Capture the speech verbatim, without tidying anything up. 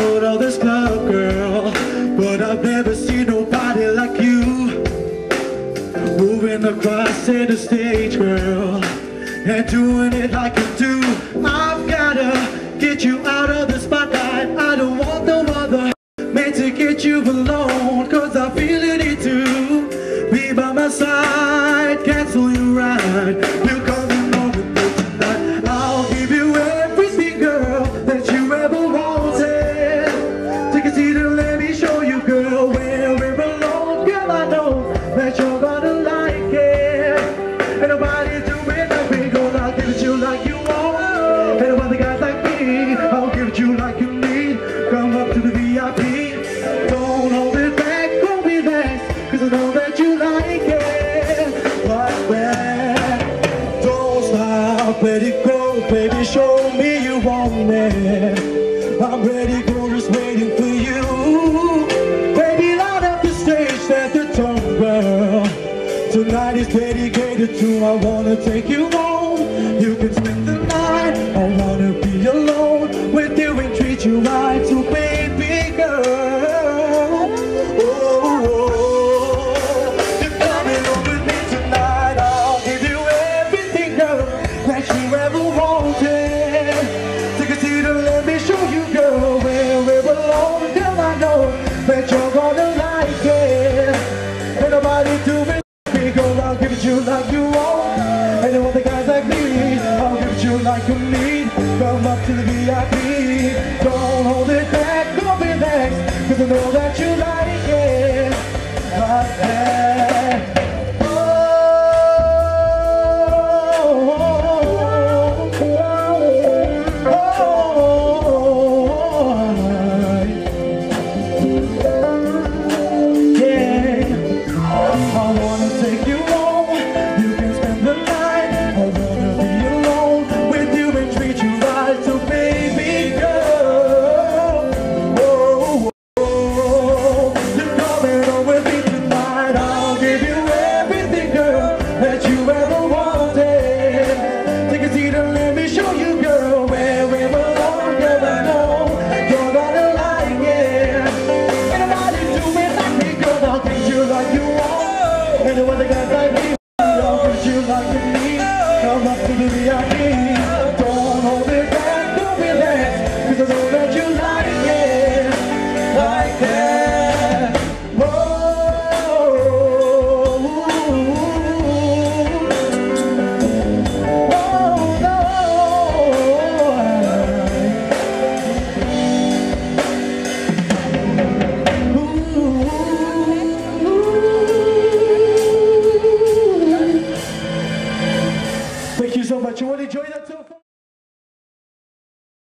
out of this club, girl, but I've never seen nobody like you. Moving across the stage, girl, and doing it like you do. I've gotta get you out of the spotlight. I don't want no other man to get you alone, cause I feel it need to be by my side. Cancel your ride, you coming home with me tonight. I'll give you everything, girl, that you ever wanted. Take a seat and let me show you, girl, where we belong. Girl, I know that you're gonna like it. Ain't nobody doing like me, girl. I'll give it to you like you want. Ain't nobody got like me, I'll give it to you like you need. Come up to the V I P. Don't hold it back, don't relax, cause I know that you like it. Like that. Don't stop, let it go, baby. Show me you want me. I'm ready, girl, just waiting for you. Baby, light up the stage, set the tone, girl. Tonight is dedicated to I wanna take you home. You can spend the night, I wanna be alone with you and treat you right. So baby girl, oh, oh, oh. You're coming home with me tonight. I'll give you everything, girl, that you ever wanted. Take a seat and let me show you, girl, where we belong. Girl, I know that you're gonna like it. Ain't nobody doing me, girl, I'll give it to you like you want. Ain't no other guys like me, I'll give it to you like you need. Come up to the V I P. Don't hold it back, don't relax, cause I know that you like it. Like that. Oh, oh, oh, oh, yeah. I wanna take you home. You can spend the night. I wanna be alone with you and treat you right. So baby girl, oh, oh, oh, you're coming home with me tonight. I'll give you everything, girl, that you ever wanted. Take a seat and let me show you, girl, where we belong. Girl, I know you're gonna like it. Ain't nobody doing like me, girl. I'll treat you like you want. Ain't no other guys like me, I'll treat you like you need. Come up to the V I P.